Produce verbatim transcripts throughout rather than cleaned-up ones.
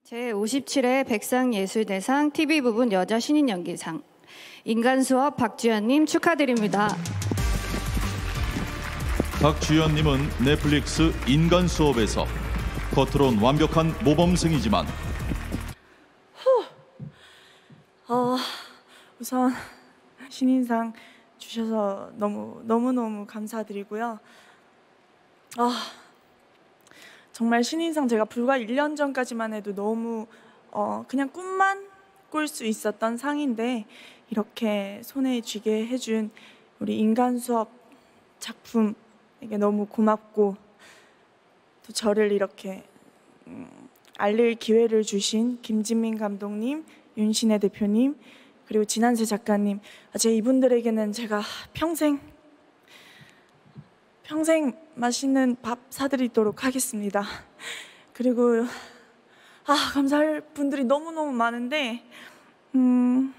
제오십칠 회 백상예술대상 티비 부분 여자 신인 연기상 인간수업 박주연님 축하드립니다. 박주연님은 넷플릭스 인간수업에서 겉으론 완벽한 모범생이지만 후. 어, 우선 신인상 주셔서 너무 너무너무 감사드리고요. 아, 정말 신인상 제가 불과 일 년 전까지만 해도 너무 어, 그냥 꿈만 꿀 수 있었던 상인데 이렇게 손에 쥐게 해준 우리 인간수업 작품에게 너무 고맙고 또 저를 이렇게 음, 알릴 기회를 주신 김진민 감독님, 윤신혜 대표님, 그리고 진한세 작가님, 제 이분들에게는 제가 평생 평생 맛있는 밥 사드리도록 하겠습니다. 그리고 아, 감사할 분들이 너무너무 많은데 음,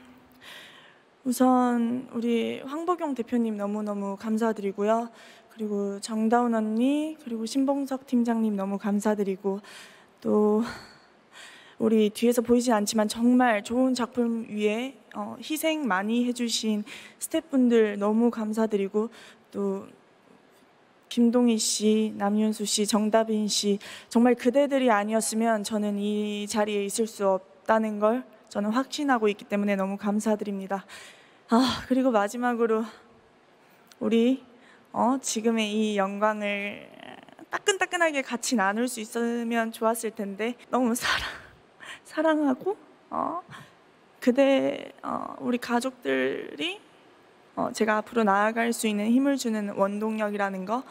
우선 우리 황보경 대표님 너무너무 감사드리고요. 그리고 정다운 언니, 그리고 신봉석 팀장님 너무 감사드리고, 또 우리 뒤에서 보이진 않지만 정말 좋은 작품 위에 어, 희생 많이 해주신 스태프분들 너무 감사드리고, 또 김동희 씨, 남윤수 씨, 정다빈 씨, 정말 그대들이 아니었으면 저는 이 자리에 있을 수 없다는 걸 저는 확신하고 있기 때문에 너무 감사드립니다. 아, 그리고 마지막으로 우리 어, 지금의 이 영광을 따끈따끈하게 같이 나눌 수 있으면 좋았을 텐데 너무 사랑, 사랑하고 어, 그대, 어, 우리 가족들이 어, 제가 앞으로 나아갈 수 있는 힘을 주는 원동력이라는 거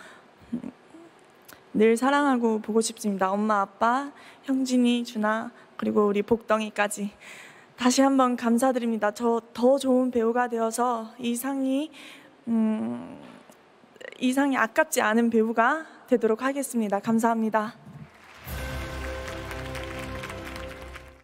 늘 사랑하고 보고 싶습니다. 엄마, 아빠, 형진이, 준아, 그리고 우리 복덩이까지 다시 한번 감사드립니다. 저 더 좋은 배우가 되어서 이 상이 음, 이 상이 아깝지 않은 배우가 되도록 하겠습니다. 감사합니다.